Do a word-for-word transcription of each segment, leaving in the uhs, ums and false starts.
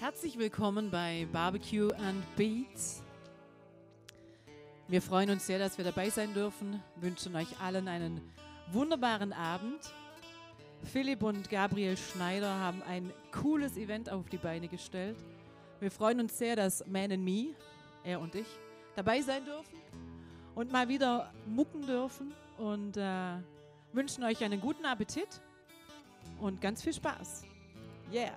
Herzlich willkommen bei Barbecue and Beats. Wir freuen uns sehr, dass wir dabei sein dürfen, wünschen euch allen einen wunderbaren Abend. Philipp und Gabriel Schneider haben ein cooles Event auf die Beine gestellt. Wir freuen uns sehr, dass Man and Me, er und ich, dabei sein dürfen und mal wieder mucken dürfen und äh, wünschen euch einen guten Appetit und ganz viel Spaß. Yeah!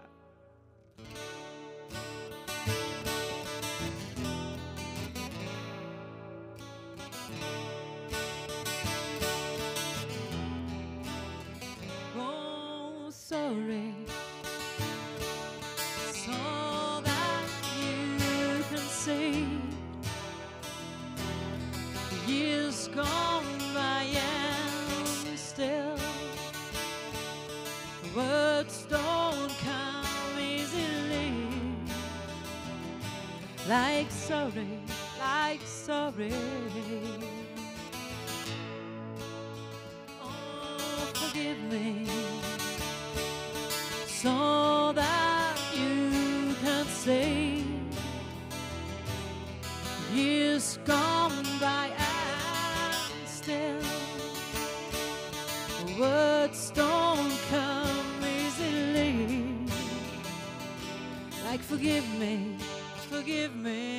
Oh, sorry, so that you can see years gone by and still words don't come easily. Like sorry, like sorry. Oh, forgive me, so that you can say years gone by and still words don't come easily. Like forgive me, forgive me.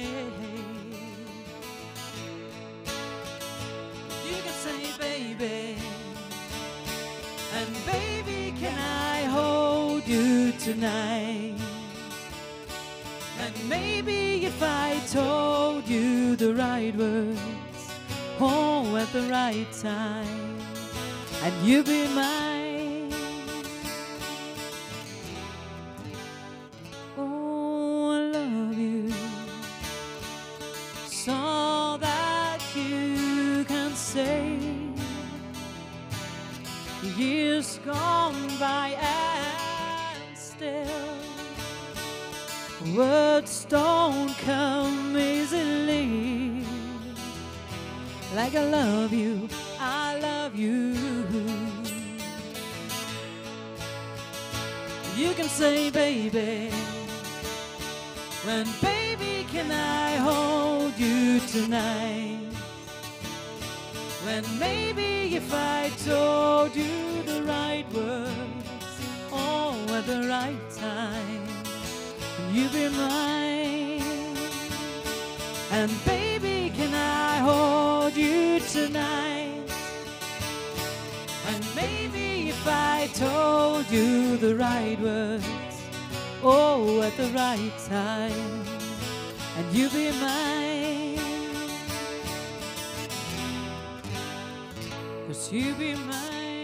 You can say baby, and baby can I hold you tonight. And maybe if I told you the right words, oh, at the right time, and you be mine. Oh, I love you, so that you can say years gone by and still words don't come easily. Like I love you, I love you. You can say baby, when baby can I hold you tonight. When maybe if I told you the right words, oh, at the right time, you be mine. And baby can I hold you tonight. And maybe if I told you the right words, oh, at the right time, and you be mine. 'Cause you be mine.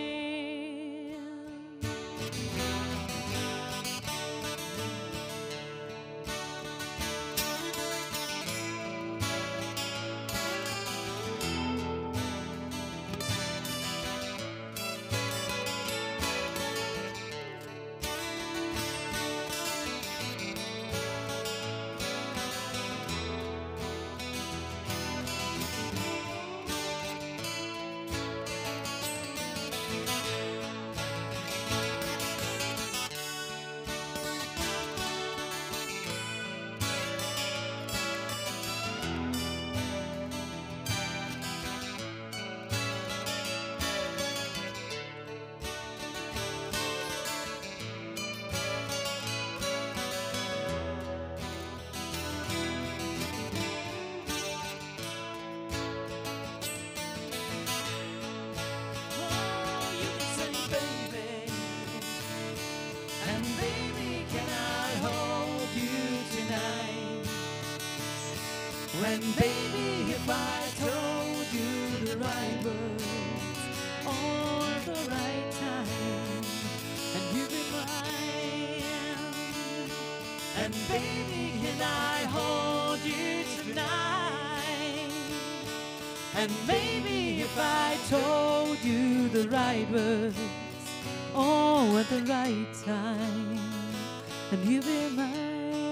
When baby, if I told you the right words, all at the right time, and you be mine. And baby, can I hold you tonight? And maybe if I told you the right words, all at the right time, and you be mine.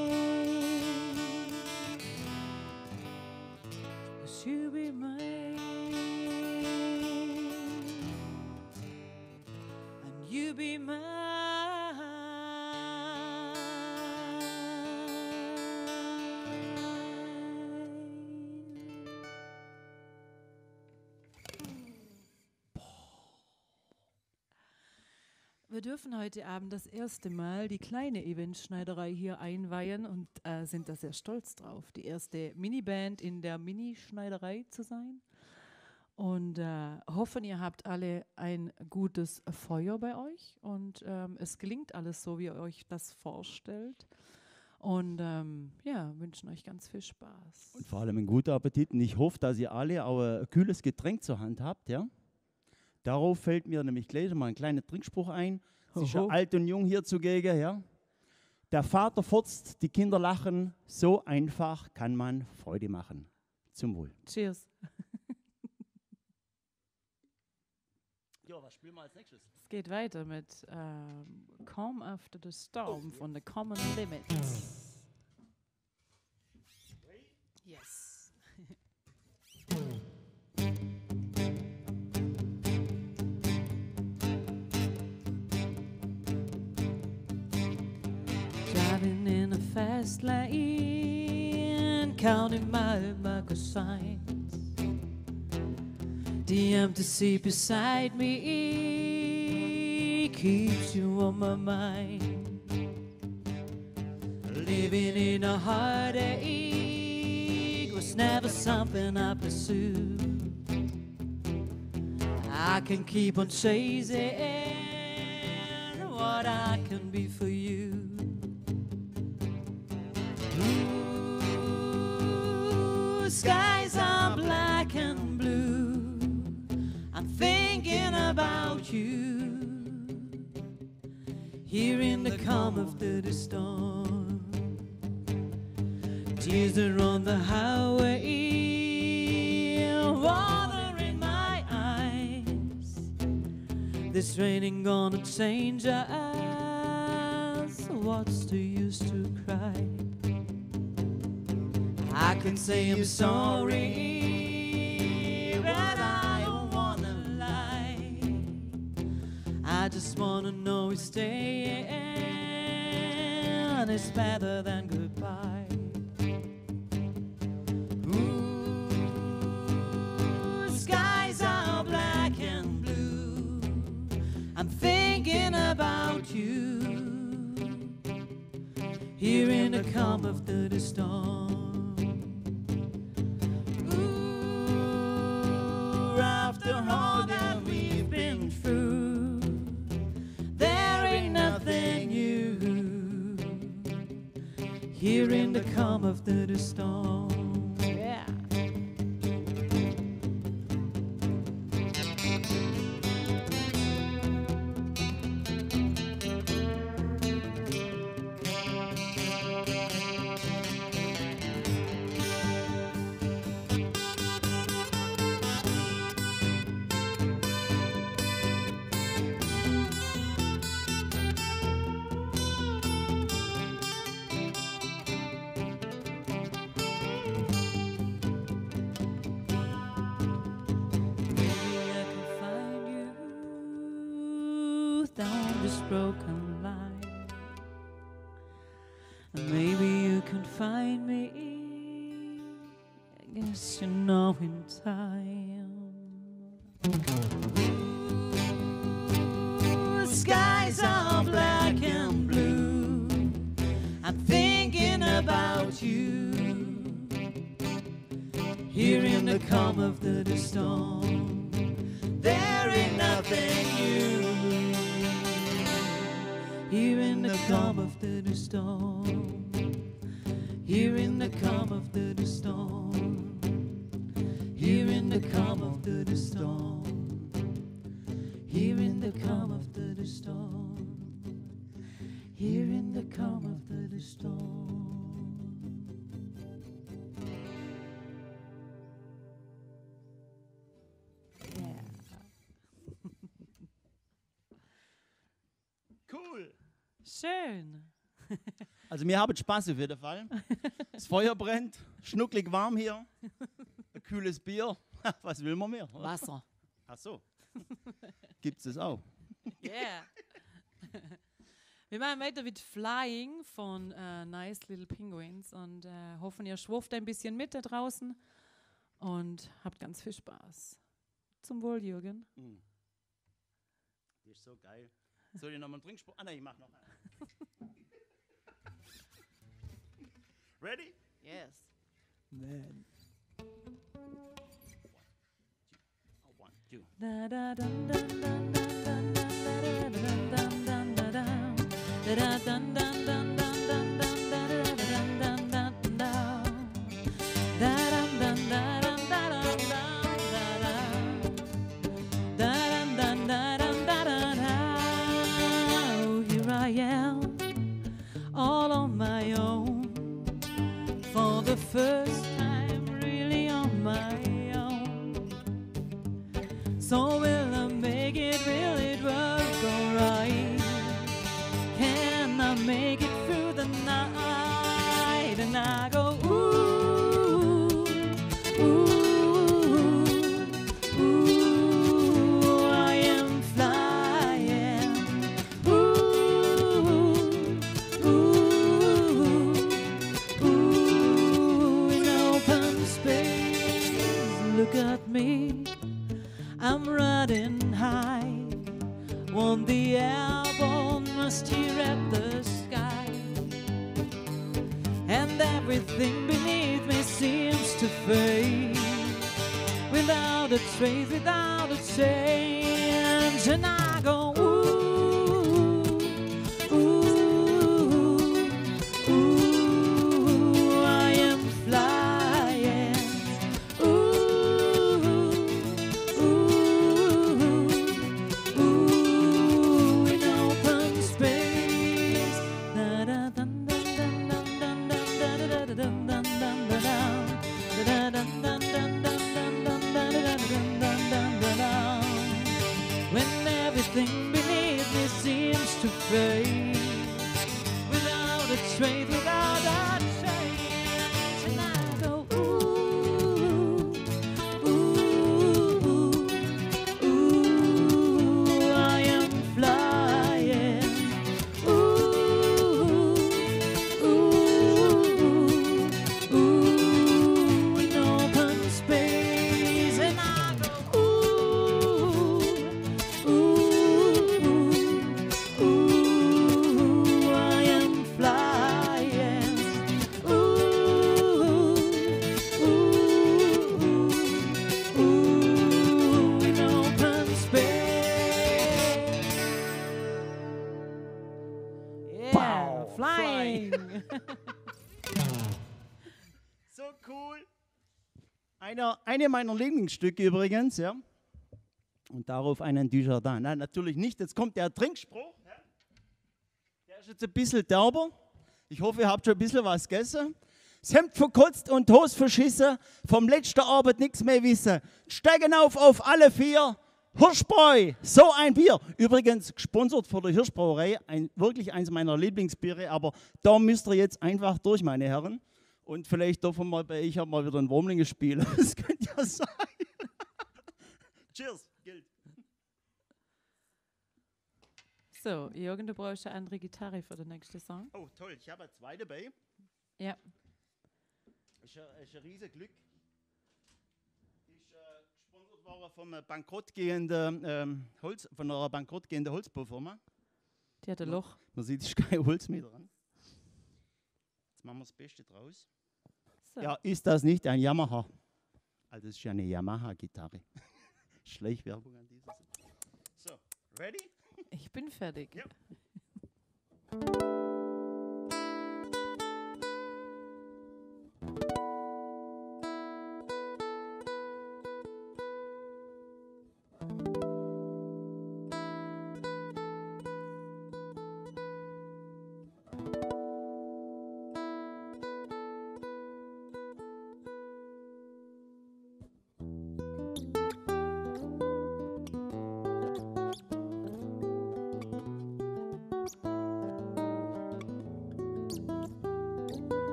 You be mine, and you be mine. Wir dürfen heute Abend das erste Mal die kleine Eventschneiderei hier einweihen und äh, sind da sehr stolz drauf, die erste Miniband in der Minischneiderei zu sein. Und äh, hoffen, ihr habt alle ein gutes Feuer bei euch und ähm, es gelingt alles so, wie ihr euch das vorstellt. Und ähm, ja, wünschen euch ganz viel Spaß. Und vor allem einen guten Appetit. Und ich hoffe, dass ihr alle auch ein kühles Getränk zur Hand habt. Ja? Darauf fällt mir nämlich gleich mal ein kleiner Trinkspruch ein. Es ist ja alt und jung hier zugegen. Ja? Der Vater furzt, die Kinder lachen. So einfach kann man Freude machen. Zum Wohl. Cheers. Ja, was spielen wir als nächstes? Es geht weiter mit ähm, Calm After the Storm von The Common Limits. Yes. Driving in a fast lane, counting mile marker signs. The empty seat beside me keeps you on my mind. Living in a heartache was never something I pursued. I can keep on chasing what I can be for you. Ooh, skies are black and blue. I'm thinking about you, here in the calm of the storm. Tears are on the highway, water in my eyes. This rain ain't gonna change us. What's the use to cry? I can say I'm sorry, but I don't wanna lie. I just wanna know we're staying, it's better than goodbye. Ooh, skies are black and blue. I'm thinking about you, here in the calm of the storm. After all that we've been through, there ain't nothing new, here in the calm of the storm. Yeah. Broken line. Maybe you can find me, I guess you know in time. Ooh, skies are black and blue. I'm thinking about you, here in the calm of the storm. There ain't nothing new, here in the calm of the storm. Here in the calm of the storm. Here in the calm of the storm. Here in the calm of the storm. Here in the calm of the storm. Cool. Schön. Also wir haben Spaß auf jeden Fall. Das Feuer brennt, schnucklig warm hier, ein kühles Bier. Was will man mehr? Oder? Wasser. Ach so. Gibt es das auch? Yeah. Wir machen weiter mit Flying von äh, Nice Little Penguins und äh, hoffen, ihr schwurft ein bisschen mit da draußen und habt ganz viel Spaß. Zum Wohl, Jürgen. Mm. Das ist so geil. Soll ich nochmal einen Trinkspruch? Ah, nein, ich mach noch einen. Ready? Yes. Man. One, two. Da da dun dun dun dun dun dun dun dun dun dun. Da da dun dun dun dun dun dun dun dun dun dun dun. Da dun dun da dun da dun dun da dun. Da dun dun da dun da dun. Oh, here I am, all on my own, for the first time, really on my own. So will I make it, will it work alright? Can I make it through the night? And I go, ooh, ooh, ooh, I am flying. Ooh, ooh, ooh, in open space. Look at me, I'm riding high. Want the airborne must hear at the sky. And everything beneath me seems to fade, without a trace, without a change. And I go, ooh, ooh, ooh, I am flying. Ooh, ooh, ooh, in open space. Da da dun dun dun dun dun dun da da dun dun dun da da. Da da dun dun dun dun dun dun da da dun dun dun da da. When everything beneath me seems to fade, without a trace, without a change, and I go, ooh, ooh, ooh, I am flying. Ooh, ooh, ooh, in open space, and I go, ooh, ooh, ooh, I am flying. Ooh, ooh, ooh, in open space. Yeah, Pow, flying. So cool. Einer, eine meiner Lieblingsstücke übrigens, ja. Und darauf einen Dujardin. Nein, natürlich nicht. Jetzt kommt der Trinkspruch. Ja. Der ist jetzt ein bisschen derber. Ich hoffe, ihr habt schon ein bisschen was gegessen. Das Hemd verkotzt und Hose verschissen, vom letzten Abend nichts mehr wissen. Steigen auf auf alle vier. Hirschbräu, so ein Bier. Übrigens gesponsert von der Hirschbrauerei, ein, wirklich eines meiner Lieblingsbiere, aber da müsst ihr jetzt einfach durch, meine Herren. Und vielleicht dürfen wir bei ich habe mal wieder ein Wurmlinge spielen. Das könnte ja sein. Cheers, gilt. So, Jürgen, du brauchst eine andere Gitarre für den nächsten Song. Oh, toll, ich habe zwei dabei. Ja. Ist ein, ist ein riesen Glück. Ist äh, gesponsert worden vom äh, bankrottgehenden ähm, Holz, von einer bankrottgehenden Holzbaufirma. Die hat ein Loch. Man sieht, es ist kein Holz mehr dran. Jetzt machen wir das Beste draus. So. Ja, ist das nicht ein Yamaha? Also es ist ja eine Yamaha-Gitarre. Schleichwerbung an dieser Seite. So, ready? Ich bin fertig. Ja.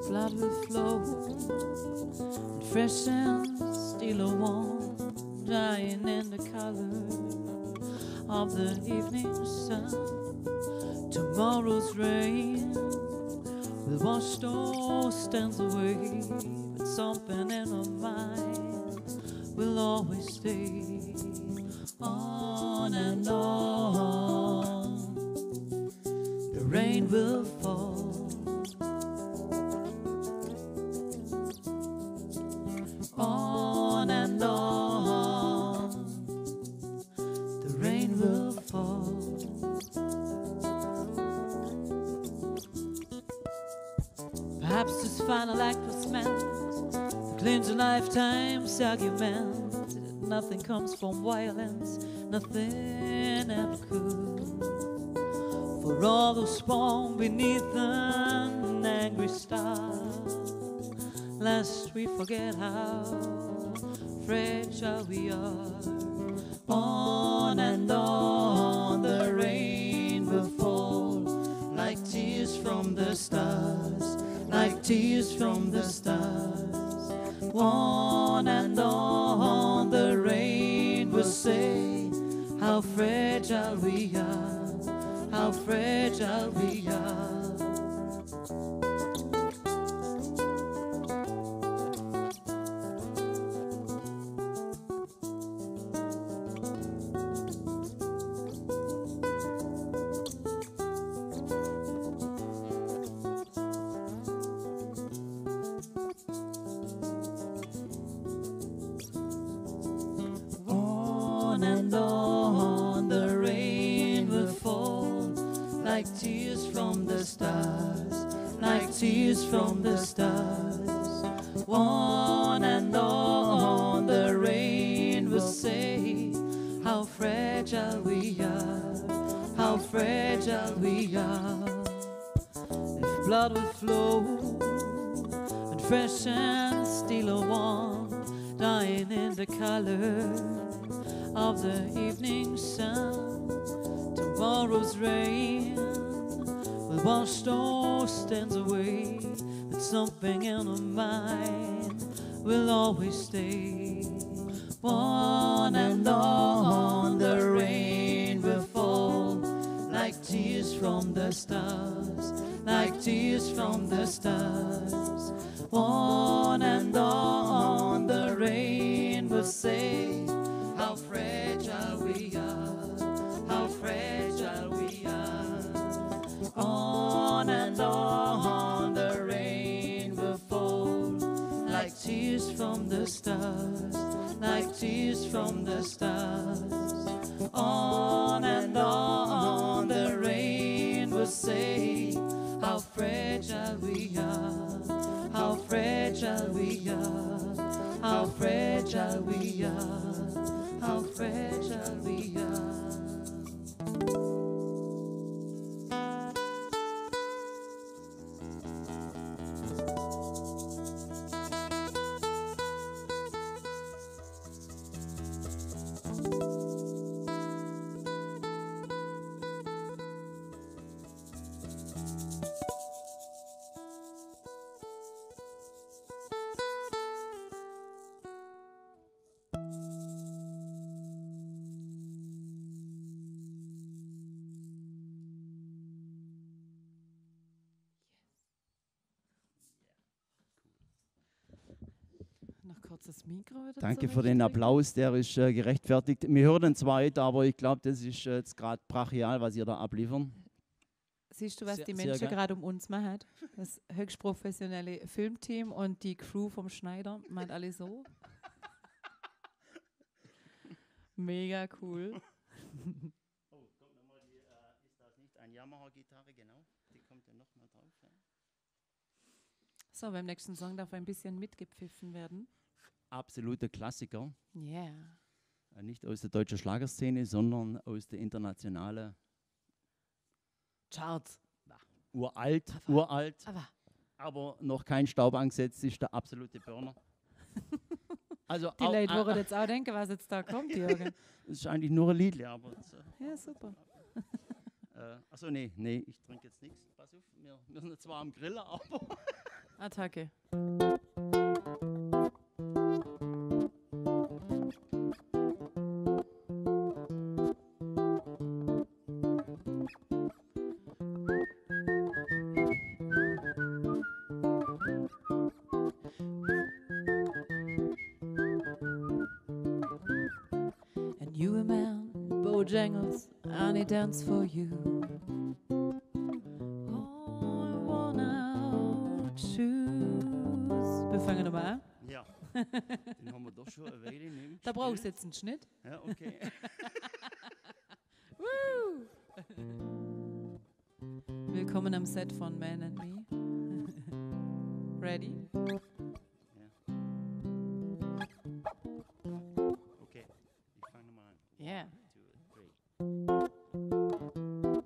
blood will flow, and fresh and still a warm, dying in the color of the evening sun. Tomorrow's rain will wash those stands away, but something in our mind will always stay. On and on, the rain will fall. On and on, the rain will fall. Perhaps this final act was meant, cleanse a lifetime's argument. Nothing comes from violence, nothing ever could. For all those born beneath an angry star, lest we forget how fragile we are. On and on, the rain will fall like tears from the stars, like tears from the stars. On and on, the rain will say how fragile we are, how fragile we are. On and on, the rain will fall like tears from the stars, like tears from the stars. On and on, the rain will say how fragile we are, how fragile we are. If blood will flow and fresh and still a warm, dying in the color of the evening sun. Tomorrow's rain will wash those stains away, but something in our mind will always stay. On and on, the rain will fall like tears from the stars, like tears from the stars. On and on, the rain will say how fragile we are, how fragile we are. On and on, the rain will fall like tears from the stars, like tears from the stars. On and on, the rain will say how fragile we are, how fragile we are, how fragile we are, how fragile we are. Noch kurz das Mikro wieder. Danke für den Applaus, der ist äh, gerechtfertigt. Wir hören den zweit, aber ich glaube, das ist äh, jetzt gerade brachial, was ihr da abliefern. Siehst du, was Sehr- die sehr Menschen geil. gerade um uns machen? Das höchst professionelle Filmteam und die Crew vom Schneider meint alle so. Mega cool. Oh, kommt nochmal die, äh, ist das nicht eine Yamaha-Gitarre, genau? Die kommt ja nochmal drauf. Ja. So, beim nächsten Song darf ein bisschen mitgepfiffen werden. Absoluter Klassiker. Yeah. Äh, nicht aus der deutschen Schlagerszene, sondern aus der internationalen, Charts. uralt, Aber- uralt, Aber aber noch kein Staub angesetzt, ist der absolute Burner. Also die auch, Leute äh, würden jetzt auch denken, was jetzt da kommt, Jürgen. es ist eigentlich nur ein Lied, aber das, äh, Ja, super. Äh, achso, nee, nee, ich trinke jetzt nichts. Pass auf, wir, wir sind jetzt zwar am Grillen, aber Attacke. And you a man, Bojangles, and he dance for you. Oh, I wanna choose. Wir fangen nochmal an. Ja, den haben wir doch schon eine Weile neben. Da brauchst du jetzt einen Schnitt. Ja, okay. Woo! Willkommen am Set von Man and Me. Ready? Okay, ich fange nochmal an. Yeah. Two, three.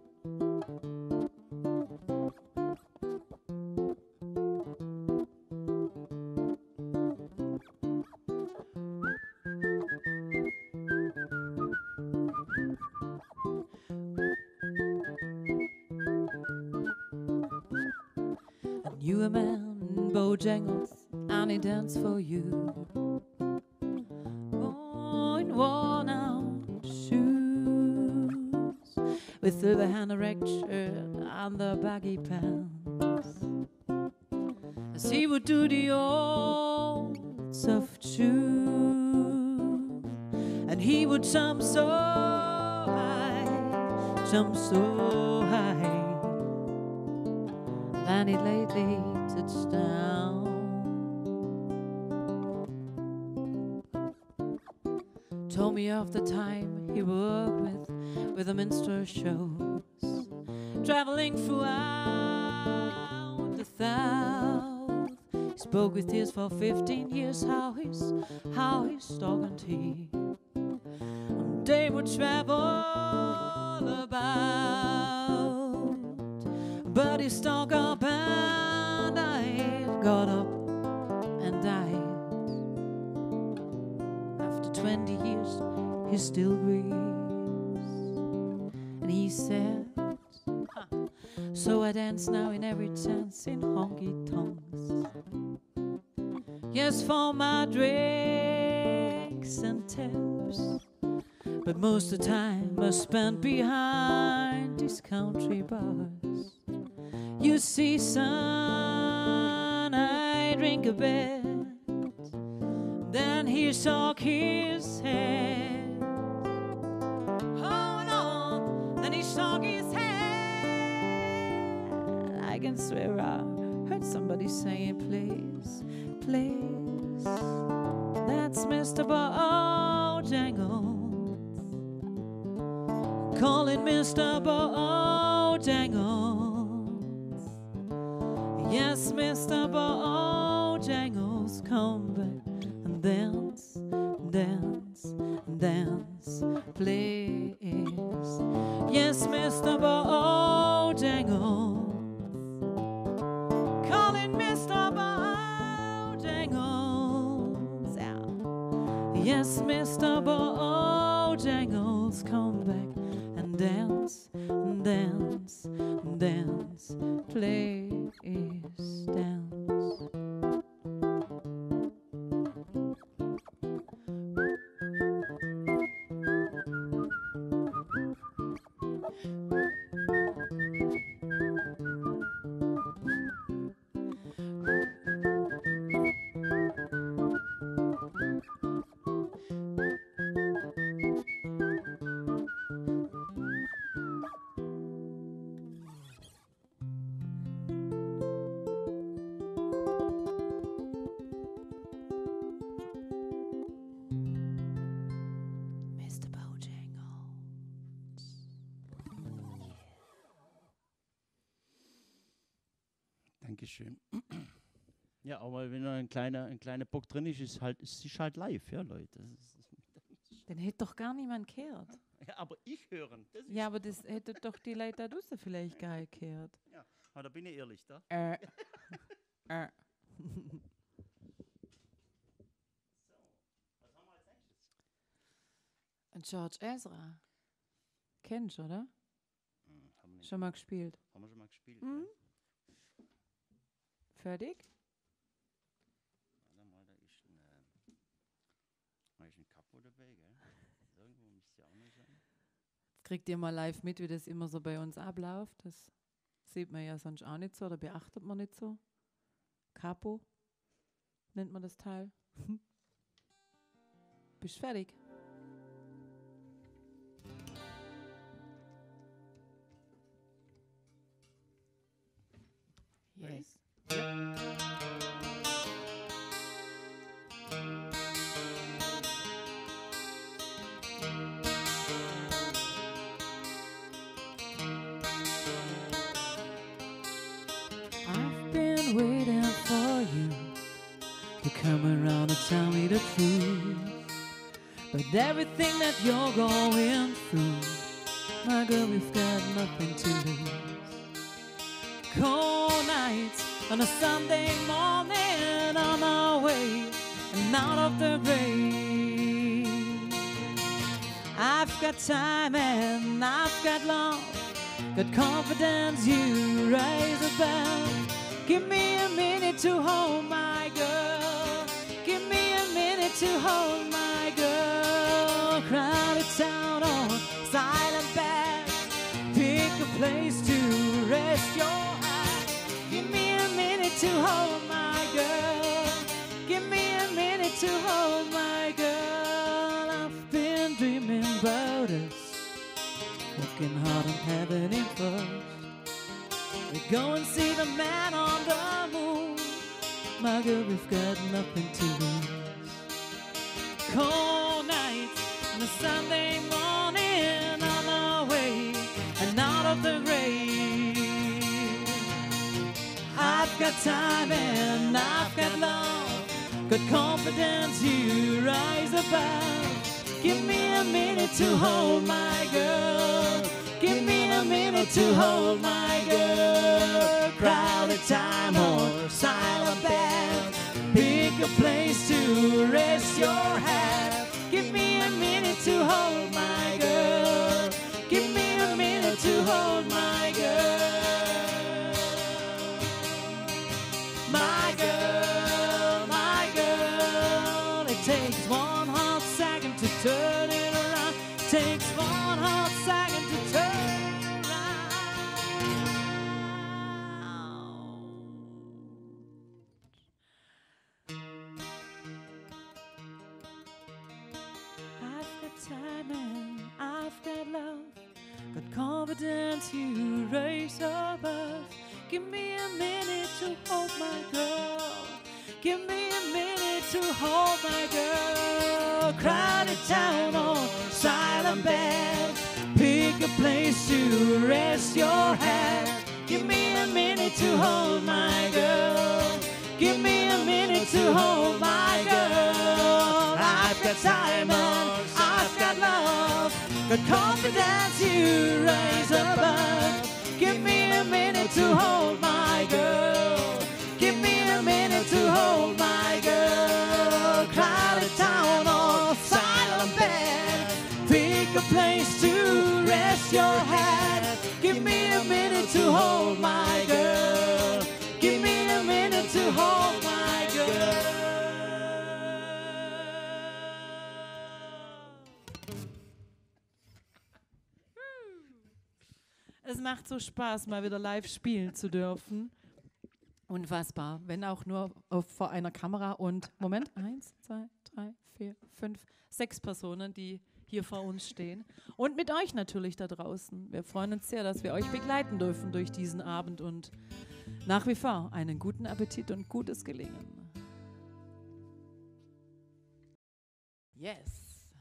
And you a man, Bojangles, and he dance for you. Oh, in worn out shoes, with silver hand erect shirt and the baggy pants, as he would do the old soft shoe, and he would jump so high, jump so high. And he lately touched down. Told me of the time he worked with with the minstrel shows, traveling throughout the South. He spoke with tears for fifteen years how his how his dog and he um, they would travel about. But his dog up and died, got up and died. After twenty years, he still grieves. And he said, huh, so I dance now in every chance in honky tonks. Yes, for my drinks and tips. But most of the time I spent behind these country bars. You see, son, I drink a bit. Then he shook his head. Oh no, then he shook his head. I can swear I heard somebody saying, please, please. That's Mister Bojangles. Calling Mister Bojangles. Yes, Mister Bojangles, come back and dance, dance, dance, please. Yes, Mister Bojangles, calling Mister Bojangles out. Yes, Mister Bojangles, come back and dance, dance, dance, please. Dance. Dankeschön. Ja, aber wenn da ein kleiner, ein kleiner Bock drin ist, ist halt, es ist halt live, ja, Leute. Das ist, das Den hätte doch gar niemand gehört. ja, aber ich hören. Das ist Ja, aber das hätte doch die Leute da draußen vielleicht gar nicht gehört. ja, aber da bin ich ehrlich, da. Äh. äh. Und George Ezra. Kennst du, oder? Hm, haben wir nicht- Schon mal gespielt. haben wir schon mal gespielt. Mhm. Ja. Fertig? Jetzt kriegt ihr mal live mit, wie das immer so bei uns abläuft. Das sieht man ja sonst auch nicht so oder beachtet man nicht so. Capo nennt man das Teil. Bist fertig? Yes. Yep. I've been waiting for you to come around and tell me the truth. But everything that you're going through, my girl, we've got nothing to lose. Cold nights on a Sunday morning on our way and out of the rain. I've got time and I've got love, got confidence you raise above. Give me a minute to hold my girl. Give me a minute to hold my girl. Crowded town or silent bed, pick a place to rest your head. Give me a minute to hold my girl. Give me a minute to hold my girl. I've been dreaming about us, working hard on heaven in first. We go and see the man on the moon. My girl, we've got nothing to lose. Cold nights on a Sunday morning on our way and out of the rain. I've got time and I've got love, got confidence you rise above. Give me a minute to hold my girl. Give me a minute to hold my girl. Crowded time or silent bed, pick a place to rest your head. Give me a minute to hold my girl. Give me a minute to hold my girl. My girl, my girl. It takes one hot second to turn it around. It takes one hot second to turn it around. I've got time and I've got love, got confidence you raise above. Give me a minute to hold my girl. Give me a minute to hold my girl. Crowded town or silent bed, pick a place to rest your head. Give me a minute to hold my girl. Give me a minute to hold my girl. I've got time and I've got love, got confidence you raise above. Give me a minute to hold my girl. Give me a minute to hold my girl. Crowded town or silent bed, pick a place to rest your head. Give me a minute to hold my girl. Give me a minute to hold my girl. Es macht so Spaß, mal wieder live spielen zu dürfen. Unfassbar, wenn auch nur auf, vor einer Kamera und, Moment, eins, zwei, drei, vier, fünf, sechs Personen, die hier vor uns stehen. Und mit euch natürlich da draußen. Wir freuen uns sehr, dass wir euch begleiten dürfen durch diesen Abend und nach wie vor einen guten Appetit und gutes Gelingen. Yes.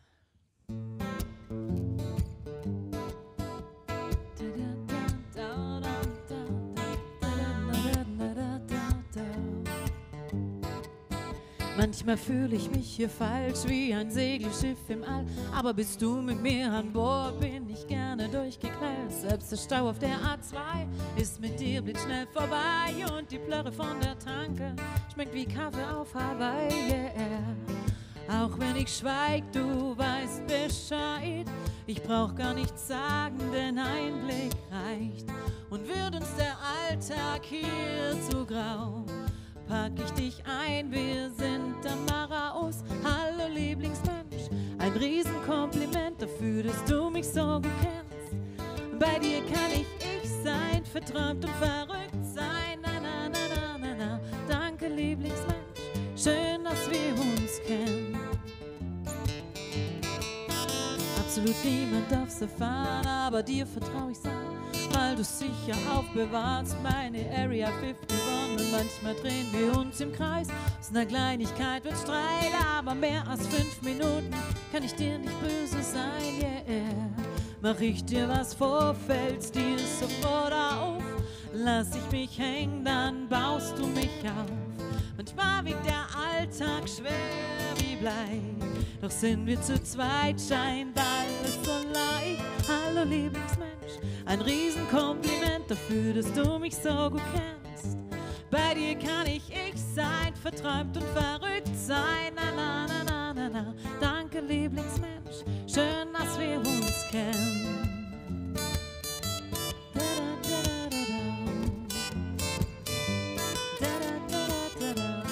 Manchmal fühle ich mich hier falsch wie ein Segelschiff im All. Aber bist du mit mir an Bord, bin ich gerne durchgeknallt. Selbst der Stau auf der A zwei ist mit dir blitzschnell vorbei. Und die Plörre von der Tanke schmeckt wie Kaffee auf Hawaii, yeah. Auch wenn ich schweig, du weißt Bescheid. Ich brauch gar nichts sagen, denn ein Blick reicht. Und wird uns der Alltag hier zu grau, pack ich dich ein, wir sind dann mal raus. Hallo Lieblingsmensch, ein Riesenkompliment dafür, dass du mich so gut kennst. Bei dir kann ich ich sein, verträumt und verrückt sein. Na, na, na, na, na, na. Danke, Lieblingsmensch, schön, dass wir uns kennen. Absolut niemand darf's erfahren, aber dir vertraue ich sein, weil du sicher aufbewahrst meine Area einundfünfzig. Und manchmal drehen wir uns im Kreis, aus einer Kleinigkeit wird Streit, aber mehr als fünf Minuten kann ich dir nicht böse sein, yeah. Mach ich dir was vor, fällt's dir sofort auf, lass ich mich hängen, dann baust du mich auf. Manchmal wiegt der Alltag schwer wie Blei, doch sind wir zu zweit, scheint alles so leicht. Hallo Lieblingsmensch, ein Riesenkompliment dafür, dass du mich so gut kennst. Bei dir kann ich ich sein, verträumt und verrückt sein. Na, na, na, na, na, na. Danke Lieblingsmensch, schön, dass wir uns kennen. Da, da, da, da, da. Da, da, da, da, da.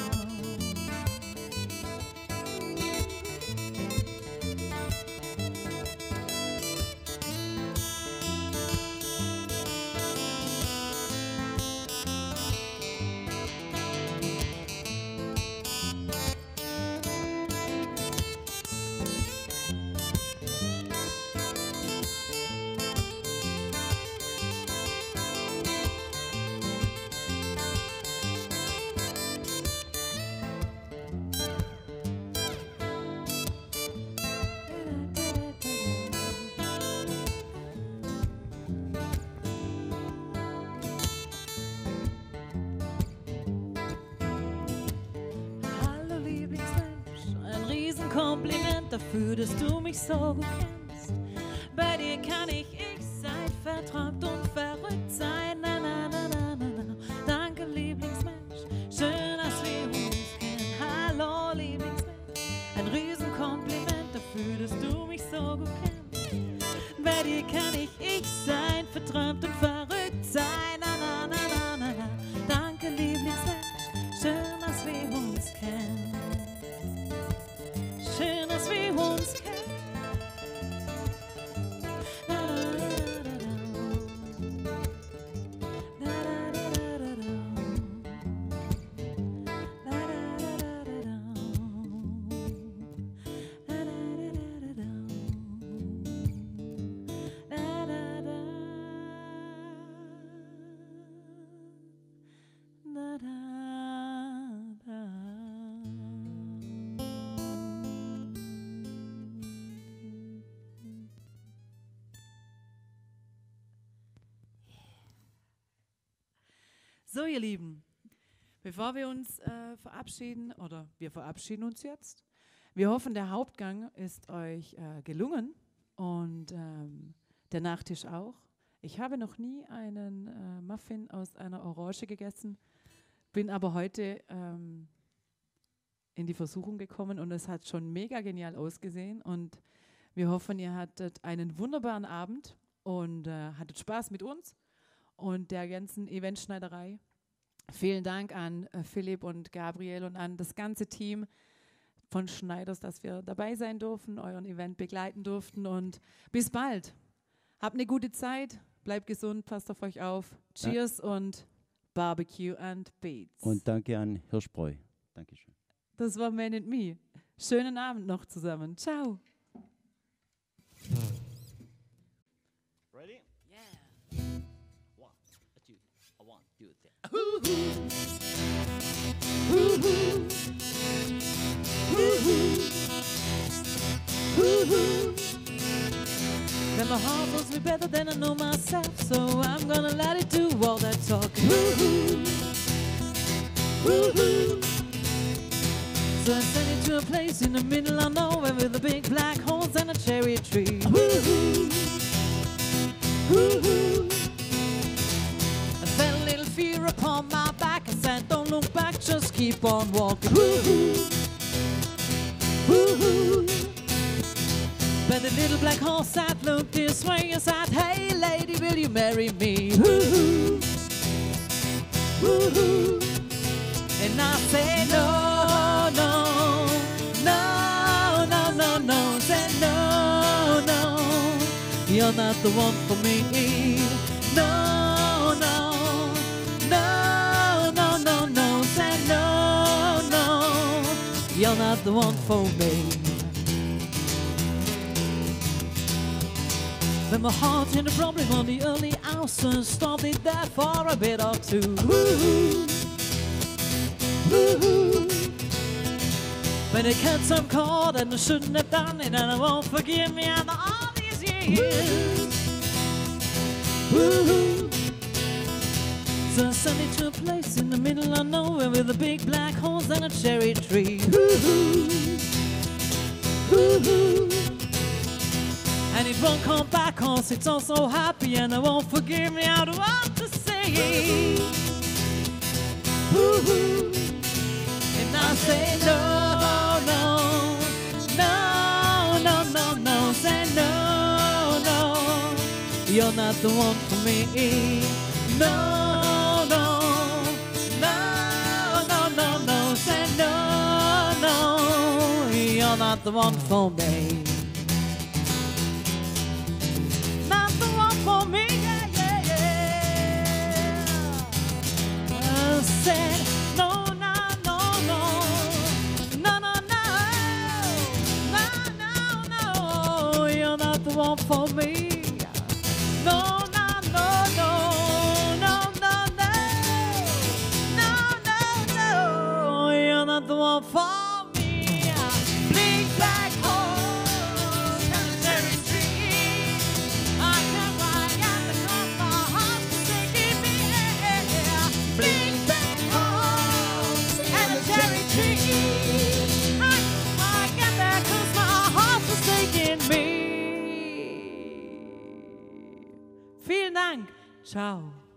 Kompliment dafür, dass du mich so gut kennst. Bei dir kann ich ich sein, verträumt und verrückt sein. Na, na, na, na, na, na. Danke Lieblingsmensch, schön, dass wir uns kennen. Hallo Lieblingsmensch, ein Riesenkompliment dafür, dass du mich so gut kennst. Bei dir kann ich ich sein, verträumt und verrückt sein. Na, na, na, na, na, na. Danke Lieblingsmensch, schön, dass wir uns kennen. Schön, dass wir uns kennen. Na, na, na, na, na, na. Na, na, na, na, na, na. Na, na, na, na, na. Na, na, na. Na, na, na. So, ihr Lieben, bevor wir uns äh, verabschieden, oder wir verabschieden uns jetzt, wir hoffen, der Hauptgang ist euch äh, gelungen und ähm, der Nachtisch auch. Ich habe noch nie einen äh, Muffin aus einer Orange gegessen, bin aber heute ähm, in die Versuchung gekommen und es hat schon mega genial ausgesehen und wir hoffen, ihr hattet einen wunderbaren Abend und äh, hattet Spaß mit uns und der ganzen Eventschneiderei. Vielen Dank an äh, Philipp und Gabriel und an das ganze Team von Schneiders, dass wir dabei sein durften, euren Event begleiten durften und bis bald. Habt eine gute Zeit, bleibt gesund, passt auf euch auf. Cheers ja. Und Barbecue and Beats. Und danke an Hirschbräu. Dankeschön. Das war Man and Me. Schönen Abend noch zusammen. Ciao. Ready? Yeah. One, two, one, two, three. Then my heart knows me better than I know myself, so I'm gonna let it do all that talking. So I send it to a place in the middle of nowhere with a big black holes and a cherry tree. I felt a little fear upon my back. I said, don't look back, just keep on walking. But the little black horse sat, looked this way and said, hey lady, will you marry me? And I said, no, no, no, no, no, no, said no. you're not the one for me. No, no, no, no, no, no, say no, no, you're not the one for me. When my heart had a problem on the early hours, I started there for a bit or two. Woo-hoo. Woo-hoo. When it cut some cord and I shouldn't have done it, and I won't forgive me after all these years. Woo-hoo. So I sent it to a place in the middle of nowhere with a big black horse and a cherry tree. Woo-hoo. Woo-hoo. And it won't come back cause it's all so happy, and I won't forgive me out of what to say. Woo-hoo. And I say no, no, no, no, no, no, say no, no, you're not the one for me. No, no, no, no, no, no, say no, no, you're not the one for me. For me, yeah, yeah, yeah. I said no, no, no, no, no, no, no, no, no, no, you're not the one for me. No, no, no, no, no, no, no, no, no, no, you're not the one for me. Big black horse and a cherry tree. I can't Vielen Dank. Ciao.